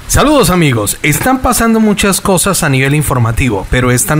Saludos amigos, están pasando muchas cosas a nivel informativo, pero esta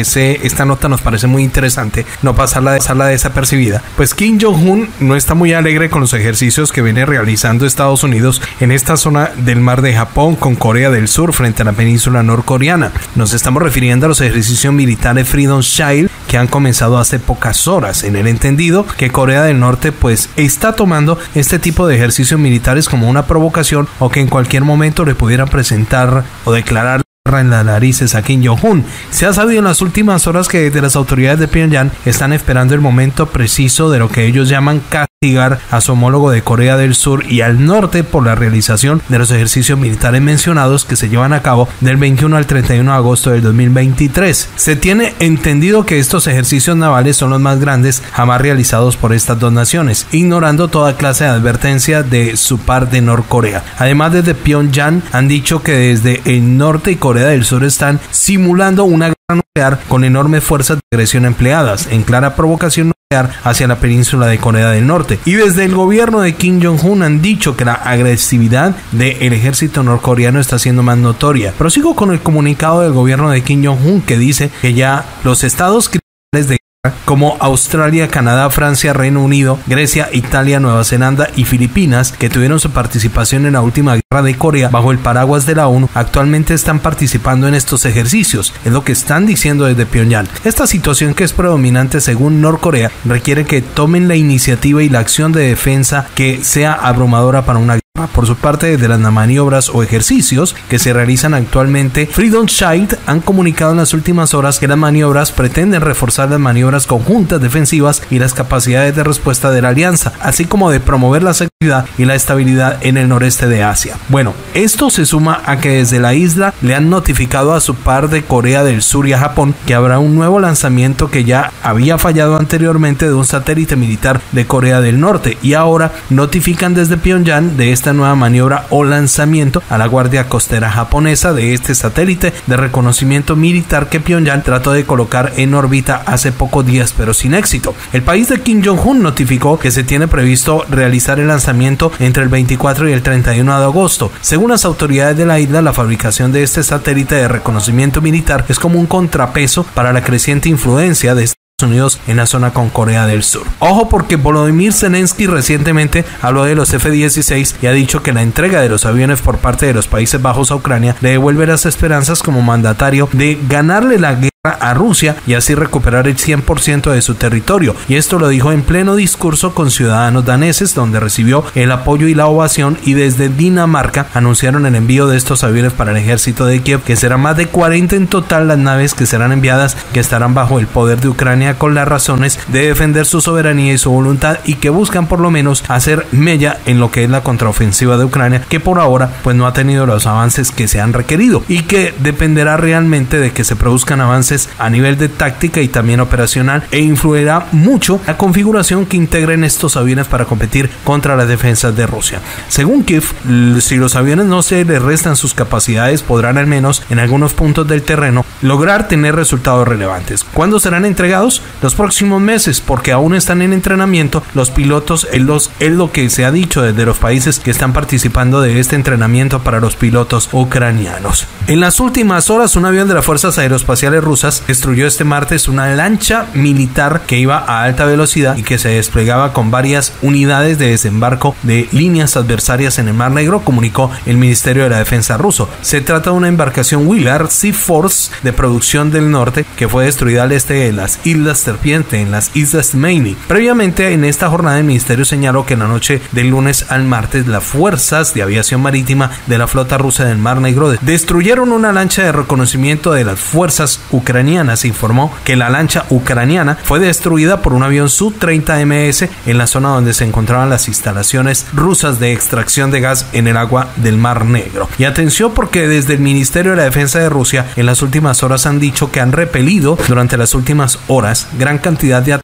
nota nos parece muy interesante, no pasarla desapercibida, pues Kim Jong-un no está muy alegre con los ejercicios que viene realizando Estados Unidos en esta zona del mar de Japón con Corea del Sur frente a la península norcoreana. Nos estamos refiriendo a los ejercicios militares Freedom Shield que han comenzado hace pocas horas, en el entendido que Corea del Norte pues está tomando este tipo de ejercicios militares como una provocación o que en cualquier momento le pudiera presentar o declarar en las narices a Kim Jong-un. Se ha sabido en las últimas horas que desde las autoridades de Pyongyang están esperando el momento preciso de lo que ellos llaman castigar a su homólogo de Corea del Sur y al norte por la realización de los ejercicios militares mencionados que se llevan a cabo del 21 al 31 de agosto del 2023. Se tiene entendido que estos ejercicios navales son los más grandes jamás realizados por estas dos naciones, ignorando toda clase de advertencia de su par de Norcorea. Además, desde Pyongyang han dicho que desde el norte y Corea del Sur están simulando una guerra nuclear con enormes fuerzas de agresión empleadas en clara provocación nuclear hacia la península de Corea del Norte. Y desde el gobierno de Kim Jong-un han dicho que la agresividad del ejército norcoreano está siendo más notoria. Prosigo con el comunicado del gobierno de Kim Jong-un que dice que ya los estados criminales de como Australia, Canadá, Francia, Reino Unido, Grecia, Italia, Nueva Zelanda y Filipinas, que tuvieron su participación en la última guerra de Corea bajo el paraguas de la ONU, actualmente están participando en estos ejercicios, es lo que están diciendo desde Pyongyang. Esta situación, que es predominante según Norcorea, requiere que tomen la iniciativa y la acción de defensa que sea abrumadora para una guerra. Por su parte, desde las maniobras o ejercicios que se realizan actualmente, Freedom Shield han comunicado en las últimas horas que las maniobras pretenden reforzar las maniobras conjuntas defensivas y las capacidades de respuesta de la alianza, así como de promover la seguridad y la estabilidad en el noreste de Asia. Bueno, esto se suma a que desde la isla le han notificado a su par de Corea del Sur y a Japón que habrá un nuevo lanzamiento que ya había fallado anteriormente de un satélite militar de Corea del Norte, y ahora notifican desde Pyongyang de esta nueva maniobra o lanzamiento a la Guardia Costera japonesa de este satélite de reconocimiento militar que Pyongyang trató de colocar en órbita hace pocos días, pero sin éxito. El país de Kim Jong-un notificó que se tiene previsto realizar el lanzamiento entre el 24 y el 31 de agosto. Según las autoridades de la isla, la fabricación de este satélite de reconocimiento militar es como un contrapeso para la creciente influencia de Unidos en la zona con Corea del Sur. Ojo, porque Volodymyr Zelensky recientemente habló de los F-16 y ha dicho que la entrega de los aviones por parte de los Países Bajos a Ucrania le devuelve las esperanzas como mandatario de ganarle la guerra a Rusia y así recuperar el 100% de su territorio. Y esto lo dijo en pleno discurso con ciudadanos daneses, donde recibió el apoyo y la ovación, y desde Dinamarca anunciaron el envío de estos aviones para el ejército de Kiev, que serán más de 40 en total las naves que serán enviadas, que estarán bajo el poder de Ucrania con las razones de defender su soberanía y su voluntad, y que buscan por lo menos hacer mella en lo que es la contraofensiva de Ucrania, que por ahora pues no ha tenido los avances que se han requerido, y que dependerá realmente de que se produzcan avances a nivel de táctica y también operacional, e influirá mucho la configuración que integren estos aviones para competir contra las defensas de Rusia. Según Kiev, si los aviones no se les restan sus capacidades, podrán al menos en algunos puntos del terreno lograr tener resultados relevantes. ¿Cuándo serán entregados? Los próximos meses, porque aún están en entrenamiento los pilotos, es lo que se ha dicho desde los países que están participando de este entrenamiento para los pilotos ucranianos. En las últimas horas, un avión de las Fuerzas Aeroespaciales Rusas destruyó este martes una lancha militar que iba a alta velocidad y que se desplegaba con varias unidades de desembarco de líneas adversarias en el Mar Negro, comunicó el Ministerio de la Defensa ruso. Se trata de una embarcación Willard Sea Force de producción del norte que fue destruida al este de las Islas Serpiente, en las Islas Maine. Previamente, en esta jornada, el ministerio señaló que en la noche del lunes al martes las fuerzas de aviación marítima de la flota rusa del Mar Negro destruyeron una lancha de reconocimiento de las fuerzas ucranianas. Se informó que la lancha ucraniana fue destruida por un avión Su-30MS en la zona donde se encontraban las instalaciones rusas de extracción de gas en el agua del Mar Negro. Y atención, porque desde el Ministerio de la Defensa de Rusia en las últimas horas han dicho que han repelido durante las últimas horas gran cantidad de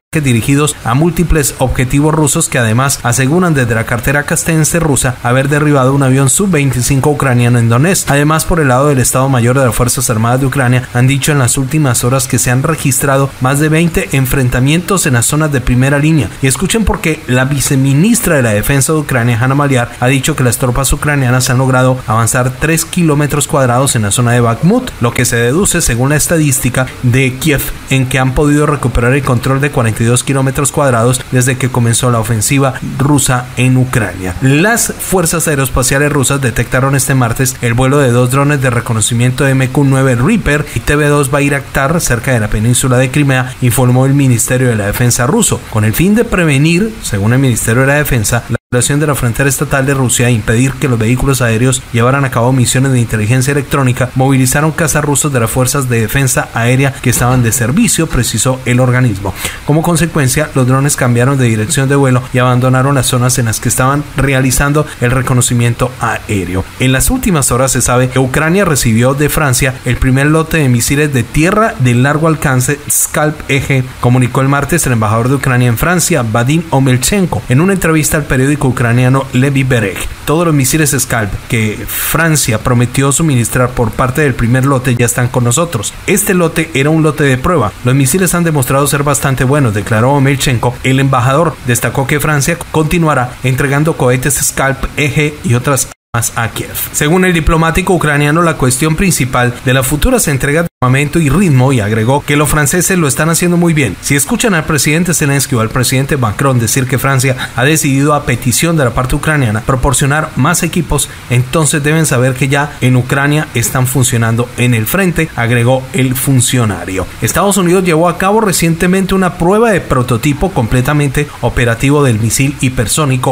dirigidos a múltiples objetivos rusos que además aseguran desde la cartera castense rusa haber derribado un avión Su-25 ucraniano en Donetsk. Además, por el lado del Estado Mayor de las Fuerzas Armadas de Ucrania, han dicho en las últimas horas que se han registrado más de 20 enfrentamientos en las zonas de primera línea. Y escuchen porque la viceministra de la Defensa de Ucrania, Hanna Maliar, ha dicho que las tropas ucranianas han logrado avanzar 3 kilómetros cuadrados en la zona de Bakhmut, lo que se deduce según la estadística de Kiev, en que han podido recuperar el control de 42 kilómetros cuadrados desde que comenzó la ofensiva rusa en Ucrania. Las fuerzas aeroespaciales rusas detectaron este martes el vuelo de 2 drones de reconocimiento MQ-9 Reaper y TB-2 Bayraktar cerca de la península de Crimea, informó el Ministerio de la Defensa ruso, con el fin de prevenir, según el Ministerio de la Defensa, la violación de la frontera estatal de Rusia e impedir que los vehículos aéreos llevaran a cabo misiones de inteligencia electrónica. Movilizaron cazas rusos de las fuerzas de defensa aérea que estaban de servicio, precisó el organismo. Como consecuencia, los drones cambiaron de dirección de vuelo y abandonaron las zonas en las que estaban realizando el reconocimiento aéreo. En las últimas horas se sabe que Ucrania recibió de Francia el primer lote de misiles de tierra de largo alcance Scalp-EG, comunicó el martes el embajador de Ucrania en Francia, Vadim Omelchenko, en una entrevista al periódico ucraniano Levy Bereg. Todos los misiles Scalp que Francia prometió suministrar por parte del primer lote ya están con nosotros. Este lote era un lote de prueba. Los misiles han demostrado ser bastante buenos, declaró Omelchenko. El embajador destacó que Francia continuará entregando cohetes Scalp-EG y otras armas a Kiev. Según el diplomático ucraniano, la cuestión principal de las futuras entregas de armamento y ritmo, y agregó que los franceses lo están haciendo muy bien. Si escuchan al presidente Zelensky o al presidente Macron decir que Francia ha decidido a petición de la parte ucraniana proporcionar más equipos, entonces deben saber que ya en Ucrania están funcionando en el frente, agregó el funcionario. Estados Unidos llevó a cabo recientemente una prueba de prototipo completamente operativo del misil hipersónico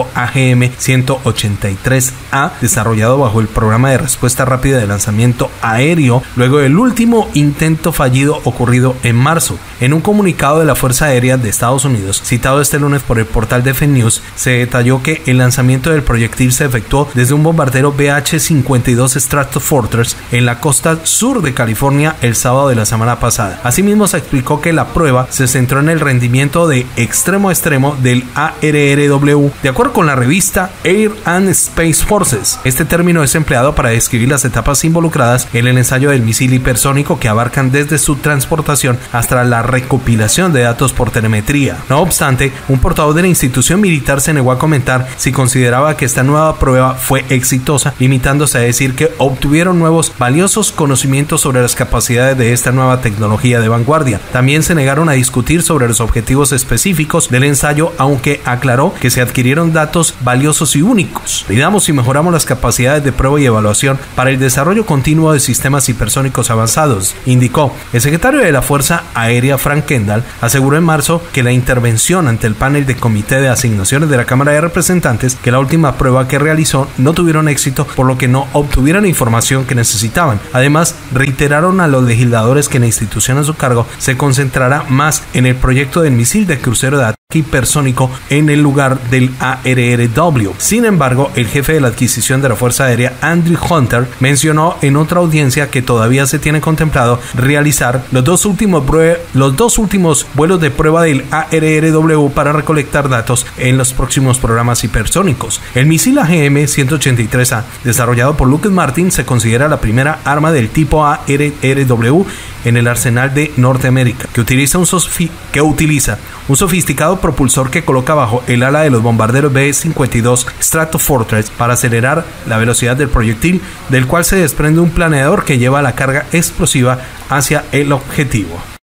AGM-183A, desarrollado bajo el programa de respuesta rápida de lanzamiento aéreo, luego del último intento fallido ocurrido en marzo. En un comunicado de la Fuerza Aérea de Estados Unidos, citado este lunes por el portal de FNews, se detalló que el lanzamiento del proyectil se efectuó desde un bombardero BH-52 Stratofortress en la costa sur de California el sábado de la semana pasada. Asimismo, se explicó que la prueba se centró en el rendimiento de extremo a extremo del ARRW. De acuerdo con la revista Air and Space Forces, este término es empleado para describir las etapas involucradas en el ensayo del misil hipersónico, que abarcan desde su transportación hasta la recopilación de datos por telemetría. No obstante, un portavoz de la institución militar se negó a comentar si consideraba que esta nueva prueba fue exitosa, limitándose a decir que obtuvieron nuevos valiosos conocimientos sobre las capacidades de esta nueva tecnología de vanguardia. También se negaron a discutir sobre los objetivos específicos del ensayo, aunque aclaró que se adquirieron datos valiosos y únicos. Validamos y mejoramos las capacidades de prueba y evaluación para el desarrollo continuo de sistemas hipersónicos avanzados, indicó. El secretario de la Fuerza Aérea, Frank Kendall, aseguró en marzo que la intervención ante el panel de comité de asignaciones de la Cámara de Representantes, que la última prueba que realizó no tuvieron éxito, por lo que no obtuvieron la información que necesitaban. Además, reiteraron a los legisladores que la institución a su cargo se concentrará más en el proyecto del misil de crucero de ataque hipersónico en el lugar del ARRW. Sin embargo, el jefe de la adquisición de la Fuerza Aérea, Andrew Hunter, mencionó en otra audiencia que todavía se tiene contemplado realizar los dos últimos vuelos de prueba del ARRW para recolectar datos en los próximos programas hipersónicos. El misil AGM-183A, desarrollado por Lockheed Martin, se considera la primera arma del tipo ARRW en el arsenal de Norteamérica, que utiliza un sofisticado propulsor que coloca bajo el ala de los bombarderos B-52 Stratofortress para acelerar la velocidad del proyectil, del cual se desprende un planeador que lleva la carga explosiva hacia el objetivo.